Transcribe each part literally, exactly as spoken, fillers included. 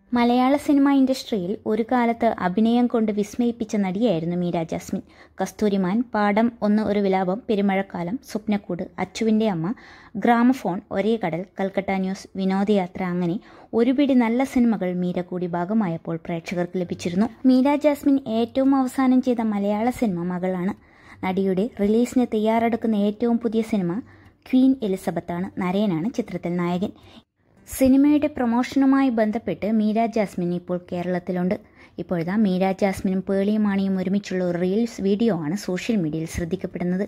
മലയാള cinema ഇൻഡസ്ട്രിയിൽ ഒരു കാലത്ത് അഭിനയം കൊണ്ട് വിസ്മയിപ്പിച്ച നടിയായിരുന്നു മീര ജാസ്മിൻ. കസ്തൂരിമാൻ, പാടം ഒന്ന് ഒരു വിലാപം, പെരുമഴക്കാലം, സ്വപ്നക്കൂട്, അച്ചുവിൻ്റെ അമ്മ, ഗ്രാമഫോൺ, ഒരേ കടൽ, കൽക്കട്ട ന്യൂസ്, വിനോദയാത്ര, അങ്ങനെ ഒരുപിടി നല്ല സിനിമകൾ മീര കൂടി ഭാഗമായപ്പോൾ പ്രേക്ഷകർക്ക് ലഭിച്ചിരുന്നു. മീര ജാസ്മിൻ ഏറ്റവും അവസാനം ചെയ്ത മലയാള സിനിമ മകളാണ്. നടിയുടെ റിലീസിന് തയ്യാറെടുക്കുന്ന ഏറ്റവും പുതിയ സിനിമ ക്വീൻ എലിസബത്താണ്. നരയനാണ് ചിത്രത്തിൽ നായകൻ. സിനിമയുടെ പ്രൊമോഷനുമായി ബന്ധപ്പെട്ട് മീര ജാസ്മിൻ ഇപ്പോൾ കേരളത്തിലുണ്ട്. ഇപ്പോഴാ മീര ജാസ്മിനും പേളി മാണിയും ഒരുമിച്ചുള്ള ഒരു റീൽസ് വീഡിയോ ആണ് സോഷ്യൽ മീഡിയയിൽ ശ്രദ്ധിക്കപ്പെടുന്നത്.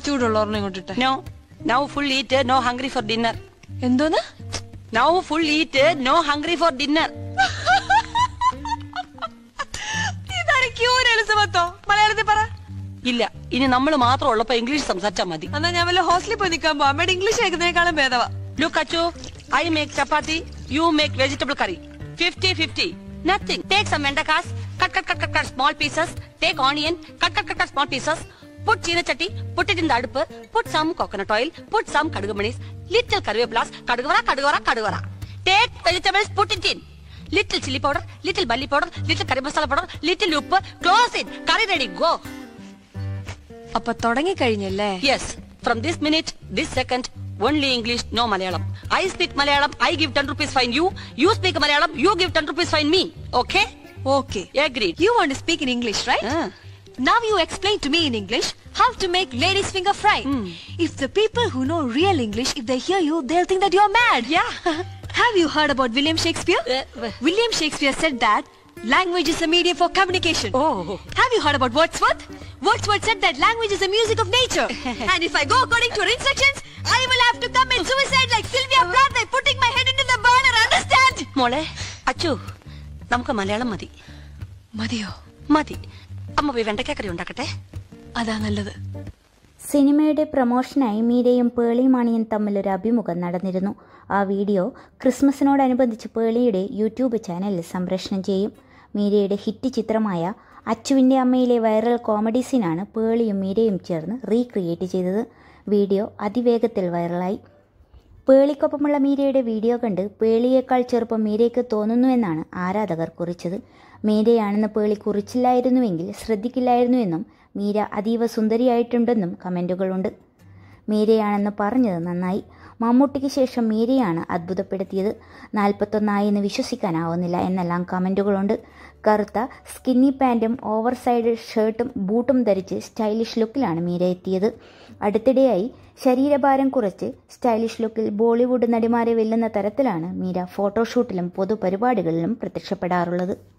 ഇല്ല, ഇനി നമ്മൾ മാത്രം ഉള്ളപ്പോ ഇംഗ്ലീഷ് സംസാരിച്ചാൽ മതി. എന്നാ ഞാൻ വല്ല ഹോസ്റ്റലിൽ പോയി നിൽക്കാൻ പോ. അമ്മയുടെ ഇംഗ്ലീഷ് കേൾക്കുന്നതിനേക്കാളും ഭേദവാ. Look at you. I make chapati. You make vegetable curry. fifty fifty. Nothing. Take some vendakas. Cut, cut, cut, cut, cut small pieces. Take onion. Cut, cut, cut, cut small pieces. Put china chatti. Put it in the adupu. Put some coconut oil. Put some kadugumanis. Little karvepulas. Kadugavara, kadugavara, kadugavara. Take vegetables. Put it in. Little chili powder. Little bully powder. Little curry masala powder. Little uppu. Close it. Curry ready. Go. അപ്പൊ തുടങ്ങി കഴിഞ്ഞല്ലേ? Yes. From this minute, this second, only English, no Malayalam. I speak Malayalam, I give ten rupees fine you. You speak Malayalam, you give ten rupees fine me. Okay? Okay. Agreed. You want to speak in English, right? Uh. Now you explain to me in English how to make ladies finger fry. Mm. If the people who know real English, if they hear you, they'll think that you're mad. Yeah. Have you heard about William Shakespeare? Uh, uh. William Shakespeare said that language is a medium for communication. Oh. Have you heard about Wordsworth? Wordsworth said that language is the music of nature. And if I go according to her instructions, I will have to commit suicide like Sylvia Plath by putting my head into the burner. Understand? മോളെ, അച്ചു, നമുക്ക് മലയാളം മതി. മതിയോ? മതി. അമ്മ പോയി വെണ്ടയ്ക്കക്കറി ഉണ്ടാക്കട്ടെ. അതാ നല്ലത്. സിനിമയുടെ പ്രൊമോഷനായി മീരയും പേളി മാണിയും തമ്മിലൊരു അഭിമുഖം നടന്നിരുന്നു. ആ വീഡിയോ ക്രിസ്മസിനോടനുബന്ധിച്ച് പേളിയുടെ യൂട്യൂബ് ചാനലിൽ സംപ്രേഷണം ചെയ്യും. മീരയുടെ ഹിറ്റ് ചിത്രമായ അച്ചുവിൻ്റെ അമ്മയിലെ വൈറൽ കോമഡി സീനാണ് പേളിയും മീരയും ചേർന്ന് റീക്രിയേറ്റ് ചെയ്തത്. വീഡിയോ അതിവേഗത്തിൽ വൈറലായി. പേളിക്കൊപ്പമുള്ള മീരയുടെ വീഡിയോ കണ്ട് പേളിയേക്കാൾ ചെറുപ്പം മീരയ്ക്ക് തോന്നുന്നുവെന്നാണ് ആരാധകർ കുറിച്ചത്. മീരയാണെന്ന് പേളി കുറിച്ചില്ലായിരുന്നുവെങ്കിൽ ശ്രദ്ധിക്കില്ലായിരുന്നുവെന്നും മീര അതീവ സുന്ദരിയായിട്ടുണ്ടെന്നും കമൻറ്റുകളുണ്ട്. മീരയാണെന്ന് പറഞ്ഞത് നന്നായി. മമ്മൂട്ടിക്ക് ശേഷം മീരയാണ് അത്ഭുതപ്പെടുത്തിയത്. നാൽപ്പത്തൊന്നായെന്ന് വിശ്വസിക്കാനാവുന്നില്ല എന്നെല്ലാം കമൻറ്റുകളുണ്ട്. കറുത്ത സ്കിന്നി പാൻറ്റും ഓവർ സൈഡ് ഷർട്ടും ബൂട്ടും ധരിച്ച് സ്റ്റൈലിഷ് ലുക്കിലാണ് മീര എത്തിയത്. അടുത്തിടെയായി ശരീരഭാരം കുറച്ച് സ്റ്റൈലിഷ് ലുക്കിൽ ബോളിവുഡ് നടിമാരെ വെല്ലുന്ന തരത്തിലാണ് മീര ഫോട്ടോഷൂട്ടിലും പൊതുപരിപാടികളിലും പ്രത്യക്ഷപ്പെടാറുള്ളത്.